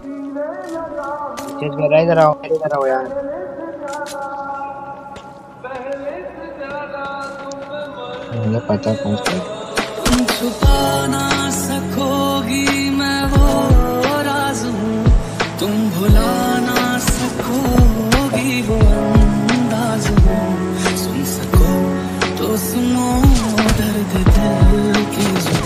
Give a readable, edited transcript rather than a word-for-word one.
Change कर रहा है, इधर आओ, मेरे इधर आओ यार। मुझे पता कौन सा है। तुम छुपा ना सकोगी मैं वो राज हूँ, तुम भुला ना सकोगी वो अंदाज हूँ। सुन सको तो सुनो दर्द दिल की